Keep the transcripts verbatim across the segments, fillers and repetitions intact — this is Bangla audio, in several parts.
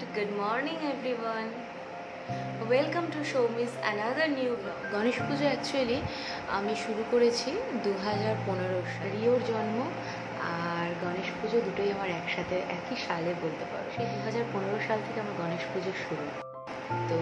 Good morning everyone. Welcome to show miss another new vlog. Ganesh Puja actually আমি শুরু করেছি দু হাজার পনেরো রিওর জন্ম আর গণেশ পুজো দুটোই আমার একসাথে একই সালে বলতে পারো। সেই দু হাজার পনেরো সাল থেকে আমার গণেশ পুজো শুরু। তো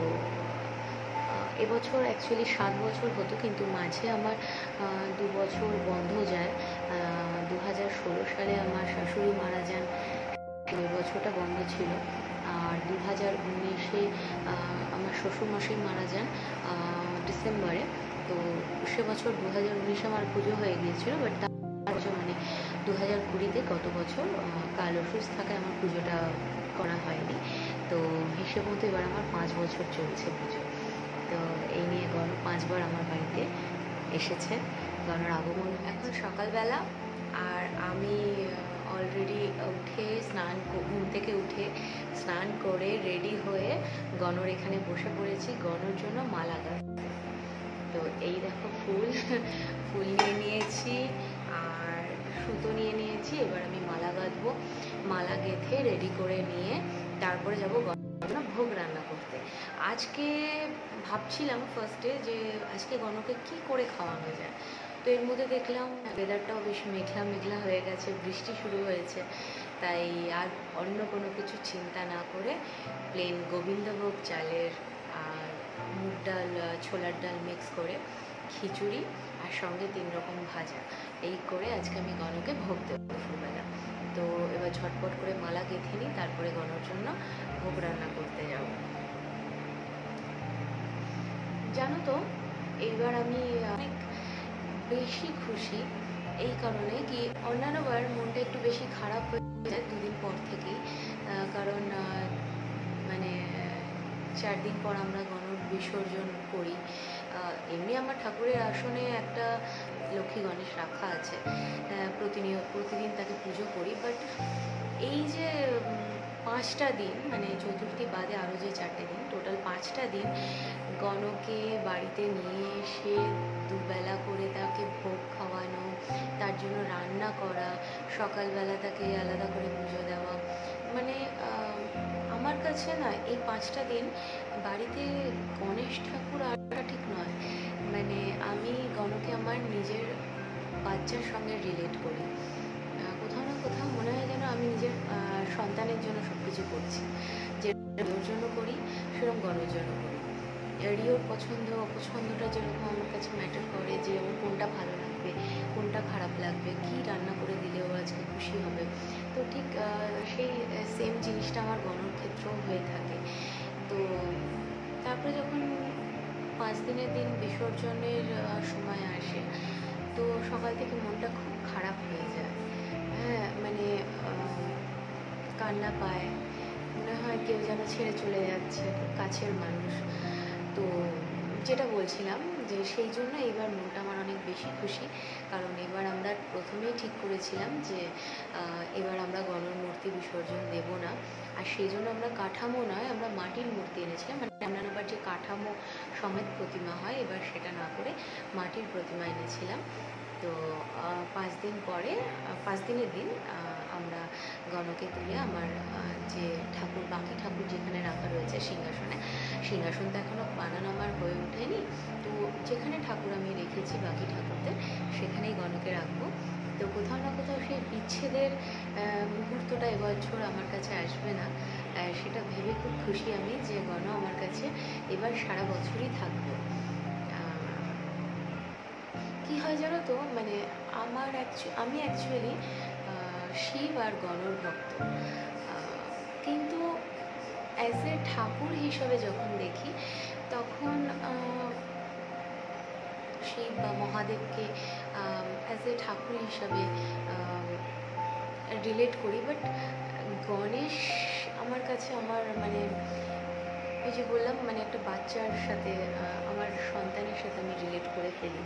এবছর অ্যাকচুয়ালি সাত বছর হতো, কিন্তু মাঝে আমার দু বছর বন্ধ যায়। দু হাজার ষোলো সালে আমার শাশুড়ি মারা যান, ওই বছরটা বন্ধ ছিল। আর দু হাজার উনিশে আমার শ্বশুরমশাই মারা যান ডিসেম্বরে। তো সে বছর দু হাজার উনিশে আমার পুজো হয়ে গিয়েছিলো, বাট তার বছর মানে দু হাজার কুড়িতে গত বছর কাল অসুস্থ থাকায় আমার পুজোটা করা হয়নি। তো হিসেব মতো এবার আমার পাঁচ বছর চলছে পুজো। তো এই নিয়ে গণ পাঁচবার আমার বাড়িতে এসেছে, গণর আগমন। এখন সকালবেলা আর আমি অলরেডি উঠে স্নান ঘুম থেকে উঠে স্নান করে রেডি হয়ে গণর এখানে বসে পড়েছি গণর জন্য মালা গাঁথতে। তো এই দেখো ফুল ফুল নিয়ে নিয়েছি আর সুতো নিয়ে নিয়েছি। এবার আমি মালা গাঁথবো। মালা গেঁথে রেডি করে নিয়ে তারপরে যাবো গণনা ভোগ রান্না করতে। আজকে ভাবছিলাম ফার্স্টে যে আজকে গণকে কি করে খাওয়ানো যায়। তো এর মধ্যে দেখলাম ওয়েদারটাও বেশ মেঘলা মেঘলা হয়ে গেছে, বৃষ্টি শুরু হয়েছে। তাই আর অন্য কোনো কিছু চিন্তা না করে প্লেন গোবিন্দভোগ চালের আর মুগ ডাল ছোলার ডাল মিক্স করে খিচুড়ি আর সঙ্গে তিন রকম ভাজা, এই করে আজকে আমি গণকে ভোগ দেবো দুপুরবেলা। তো এবার ঝটপট করে মালা গেঁথে নিই, তারপরে গণর জন্য ভোগ রান্না করতে যাব। জানো তো এইবার আমি অনেক বেশি খুশি এই কারণে কি অন্যান্যবার মনটা একটু বেশি খারাপ হয়ে যায় দুদিন পর থেকেই, কারণ মানে চার দিন পর আমরা গণর বিসর্জন করি। এমনি আমার ঠাকুরের আসনে একটা লক্ষ্মী গণেশ রাখা আছে, প্রতিনিয়ত প্রতিদিন তাকে পুজো করি। বাট এই যে পাঁচটা দিন মানে চতুর্থী বাদে আরও যে চারটে দিন, টোটাল পাঁচটা দিন গণকে বাড়িতে নিয়ে এসে দুবেলা করে তাকে ভোগ খাওয়ানো, তার জন্য রান্না করা, সকালবেলা তাকে আলাদা করে পুজো দেওয়া, মানে আমার কাছে না এই পাঁচটা দিন বাড়িতে গণেশ ঠাকুর আসাটা ঠিক নয়। মানে আমি গণকে আমার নিজের বাচ্চার সঙ্গে রিলেট করি। কোথাও না কোথাও মনে হয় যেন আমি নিজের সন্তানের জন্য সব কিছু করছি। যে রিওর জন্য করি সেরকম গণের জন্য করি। রিওর পছন্দ অপছন্দটা যেরকম আমার কাছে ম্যাটার করে, যে ওর কোনটা ভালো লাগবে কোনটা খারাপ লাগবে, কী রান্না করে দিলে ও আজকে খুশি হবে। তো ঠিক সেই সেম জিনিসটা আমার গণর ক্ষেত্রেও হয়ে থাকে। তো তারপরে যখন পাঁচ দিনের দিন বিসর্জনের সময় আসে, তো সকাল থেকে মনটা খুব খারাপ হয়ে যায়। হ্যাঁ, মানে কান্না পায়, মনে হয় কেউ যেন ছেড়ে চলে যাচ্ছে, খুব কাছের মানুষ। তো যেটা বলছিলাম যে সেই জন্য এবার মনটা আমার অনেক বেশি খুশি, কারণ এবার আমরা প্রথমেই ঠিক করেছিলাম যে এবার আমরা গণর মূর্তি বিসর্জন দেব না। আর সেই জন্য আমরা কাঠামো নয়, আমরা মাটির মূর্তি এনেছিলাম। মানে আমরা আবার যে কাঠামো সমেত প্রতিমা হয়, এবার সেটা না করে মাটির প্রতিমা এনেছিলাম। তো পাঁচ দিন পরে পাঁচ দিনের দিন আমরা গণকে তুলে আমার যে ঠাকুর বাকি ঠাকুর যেখানে রাখা রয়েছে সিংহাসনে, সিংহাসন তো এখনও বানানো আমার হয়ে ওঠেনি। তো যেখানে ঠাকুর আমি রেখেছি বাকি ঠাকুরদের, সেখানেই গণকে রাখবো। তো কোথাও না কোথাও সেই বিচ্ছেদের মুহূর্তটা এবছর আমার কাছে আসবে না, সেটা ভেবে খুব খুশি আমি যে গণ আমার কাছে এবার সারা বছরই থাকবে। কি হয় জানো তো, মানে আমার আমি অ্যাকচুয়ালি শিব আর গণর ভক্ত, কিন্তু অ্যাজ এ ঠাকুর হিসাবে যখন দেখি তখন শিব বা মহাদেবকে অ্যাজ এ ঠাকুর হিসাবে রিলেট করি। বাট গণেশ আমার কাছে আমার মানে ওই যে বললাম, মানে একটা বাচ্চার সাথে, আমার সন্তানের সাথে আমি রিলেট করে ফেলি।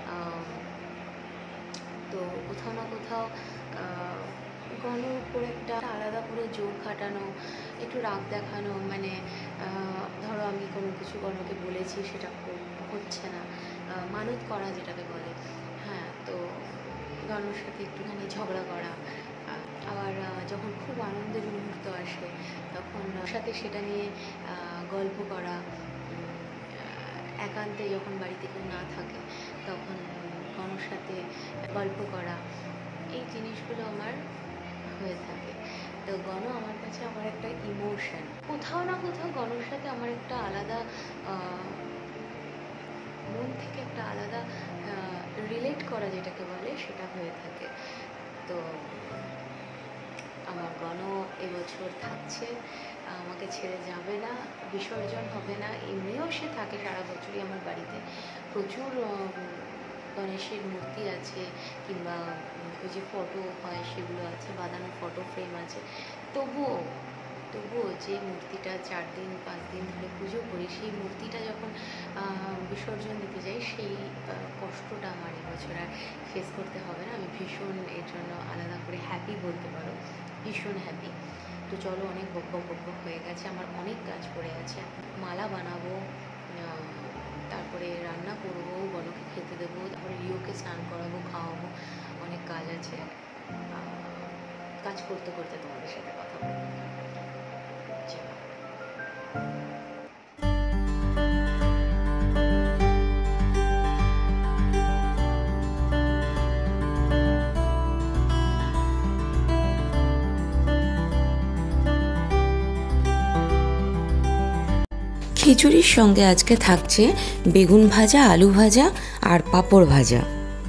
তো কোথাও না কোথাও গণের উপর একটা আলাদা করে জোর খাটানো, একটু রাগ দেখানো, মানে ধরো আমি কোনো কিছু গণকে বলেছি সেটা হচ্ছে না, মানত করা যেটাকে বলে। হ্যাঁ, তো গণের সাথে একটুখানি ঝগড়া করা। আবার যখন খুব আনন্দের মুহূর্ত আসে তখন সাথে সেটা নিয়ে গল্প করা, একান্তে যখন বাড়িতে কেউ না থাকে তখন গণর সাথে গল্প করা, এই জিনিসগুলো আমার হয়ে থাকে। তো গণ আমার কাছে আমার একটা ইমোশন, কোথাও না কোথাও গণর সাথে আমার একটা আলাদা মন থেকে একটা আলাদা রিলেট করা যেটাকে বলে সেটা হয়ে থাকে। তো আমার গণ এবছর থাকছে, আমাকে ছেড়ে যাবে না, বিসর্জন হবে না। এমনিও সে থাকে সারা বছরই আমার বাড়িতে, প্রচুর গণেশের মূর্তি আছে কিংবা ওই যে ফটো হয় সেগুলো আছে, বাঁধানো ফটো ফ্রেম আছে। তবুও তবুও যে মূর্তিটা চার দিন পাঁচ দিন ধরে পুজো করি, সেই মূর্তিটা যখন বিসর্জন দিতে যাই সেই কষ্টটা আমার এবছর আর ফেস করতে হবে না। আমি ভীষণ এর জন্য আলাদা করে হ্যাপি বলতে পারো, ভীষণ হ্যাপি। তো চলো, অনেক বকবক বকবক হয়ে গেছে, আমার অনেক কাজ পড়ে আছে। মালা বানাবো, তারপরে রান্না করবো, গণকে খেতে দেবো, তারপরে রিওকে স্নান করাবো, খাওয়াবো, অনেক কাজ আছে। কাজ করতে করতে তোমাদের সাথে কথা বলবো। খিচুড়ির সঙ্গে আজকে থাকছে বেগুন ভাজা, আলু ভাজা আর পাঁপড় ভাজা।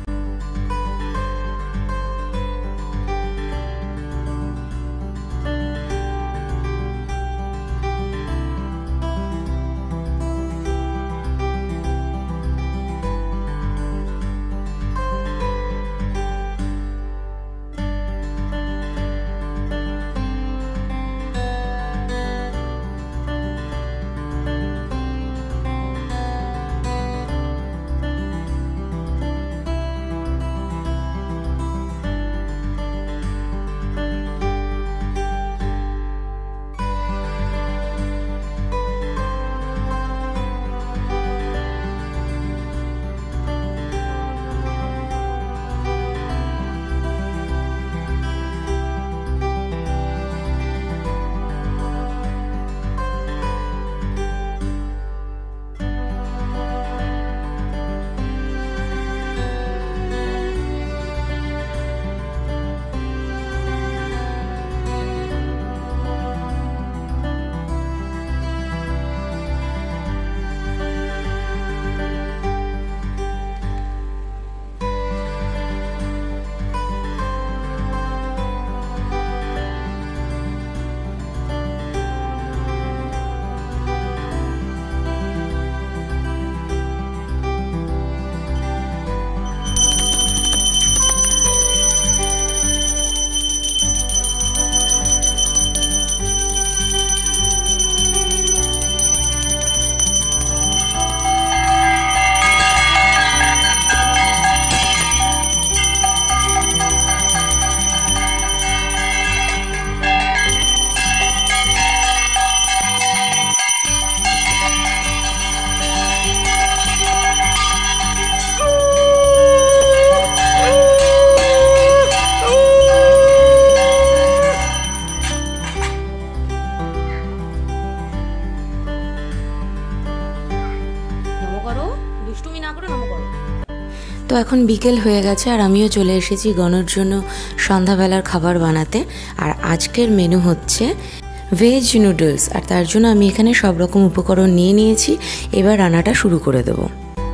তো এখন বিকেল হয়ে গেছে আর আমিও চলে এসেছি গণর জন্য সন্ধ্যাবেলার খাবার বানাতে। আর আজকের মেনু হচ্ছে ভেজ নুডলস, আর তার জন্য আমি এখানে সব রকম উপকরণ নিয়ে নিয়েছি। এবার রান্নাটা শুরু করে দেবো।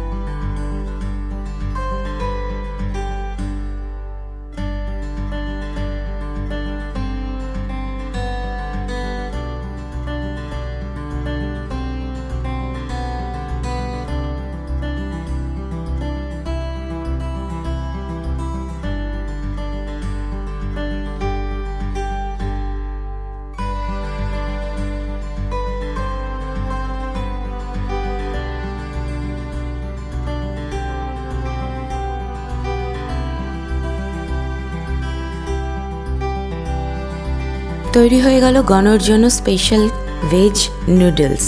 তৈরি হয়ে গেল গণর জন্য স্পেশাল ভেজ নুডলস।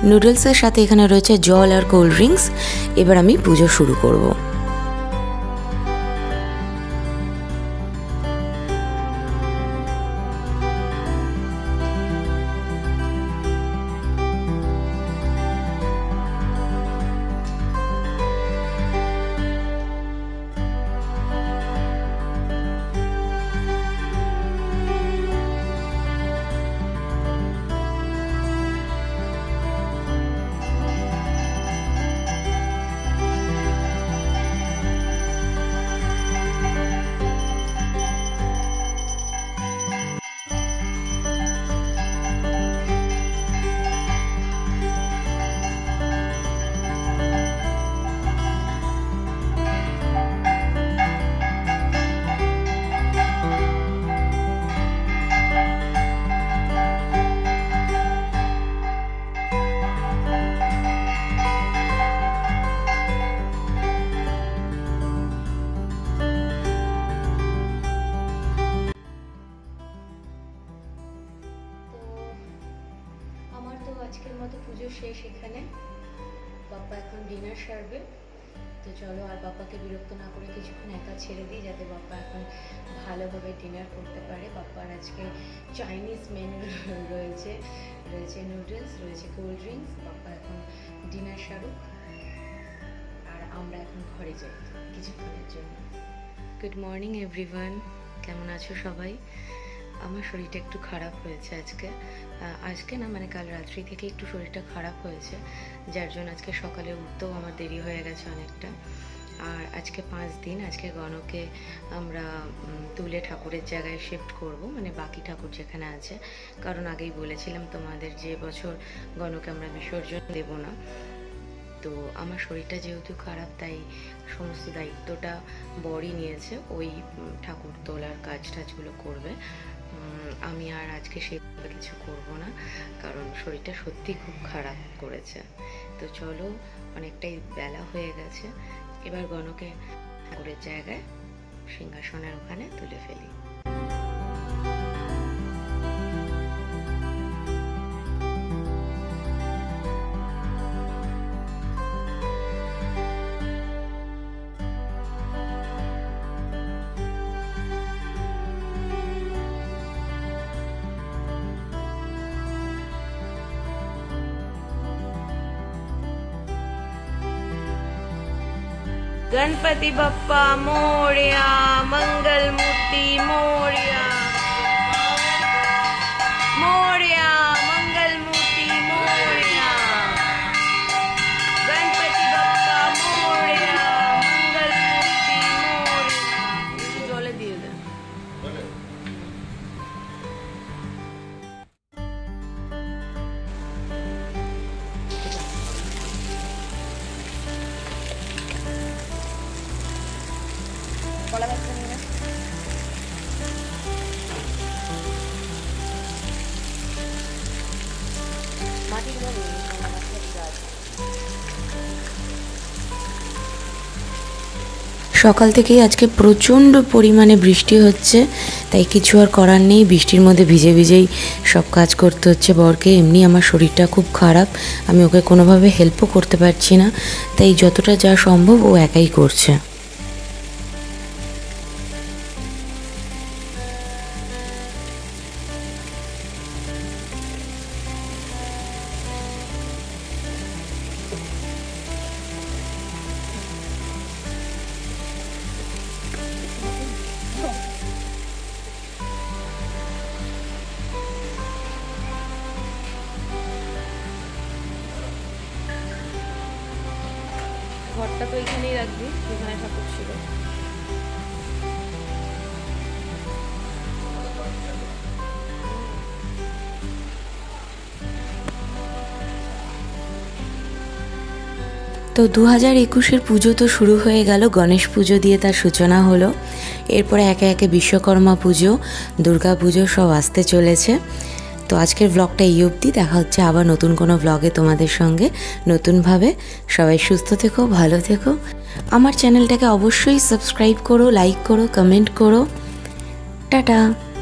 নুডলসের সাথে এখানে রয়েছে জল আর কোল্ড ড্রিঙ্কস। এবার আমি পুজো শুরু করব। আজকের মতো পুজো শেষ এখানে। বাপ্পা এখন ডিনার সারবে, তো চলো আর বাপ্পাকে বিরক্ত না করে কিছুক্ষণ একা ছেড়ে দিই, যাতে বাপ্পা এখন ভালোভাবে ডিনার করতে পারে। বাপ্পার আজকে চাইনিজ মেনু রয়েছে, রয়েছে নুডলস, রয়েছে কোল্ড ড্রিঙ্কস। বাপ্পা এখন ডিনার সারুক আর আমরা এখন ঘরে যাই কিছুক্ষণের জন্য। গুড মর্নিং এভরিওয়ান, কেমন আছো সবাই? আমার শরীরটা একটু খারাপ হয়েছে আজকে আজকে না মানে কাল রাত্রি থেকে একটু শরীরটা খারাপ হয়েছে, যার জন্য আজকে সকালে উঠতেও আমার দেরি হয়ে গেছে অনেকটা। আর আজকে পাঁচ দিন, আজকে গণকে আমরা তুলে ঠাকুরের জায়গায় শিফট করব, মানে বাকি ঠাকুর যেখানে আছে, কারণ আগেই বলেছিলাম তোমাদের যে বছর গণকে আমরা বিসর্জন দেব না। তো আমার শরীরটা যেহেতু খারাপ, তাই সমস্ত দায়িত্বটা বরই নিয়েছে, ওই ঠাকুর তোলার কাজ টাজগুলো করবে। আমি আর আজকে সেভাবে কিছু করব না, কারণ শরীরটা সত্যি খুব খারাপ করেছে। তো চলো, অনেকটাই বেলা হয়ে গেছে, এবার গণকে ঠাকুরের জায়গায় সিংহাসনের ওখানে তুলে ফেলি। गणपति बप्पा मोरया, मंगल मूर्ति मोरया, मोरया मंगल मूर्ति मोरया, गणपति बप्पा मोरया, मंगल मूर्ति मोरया। जले दिए दे। সকাল থেকেই আজকে প্রচণ্ড পরিমাণে বৃষ্টি হচ্ছে, তাই কিছু আর করার নেই, বৃষ্টির মধ্যে ভিজে ভিজেই সব কাজ করতে হচ্ছে বরকে। এমনি আমার শরীরটা খুব খারাপ, আমি ওকে কোনোভাবে হেল্পও করতে পারছি না, তাই যতটা যা সম্ভব ও একাই করছে। ঘরটা তো এখানেই রাখবি, এখানে ঠাকুর ছিল। তো দু হাজার একুশের পুজো তো শুরু হয়ে গেল, গণেশ পুজো দিয়ে তার সূচনা হলো। এরপরে একে একে বিশ্বকর্মা পুজো, দুর্গা পুজো সব আসতে চলেছে। তো আজকের ব্লগটা এই অবধি, দেখা হচ্ছে আবার নতুন কোনো ব্লগে তোমাদের সঙ্গে নতুনভাবে। সবাই সুস্থ থেকো, ভালো থেকো। আমার চ্যানেলটাকে অবশ্যই সাবস্ক্রাইব করো, লাইক করো, কমেন্ট করো। টাটা।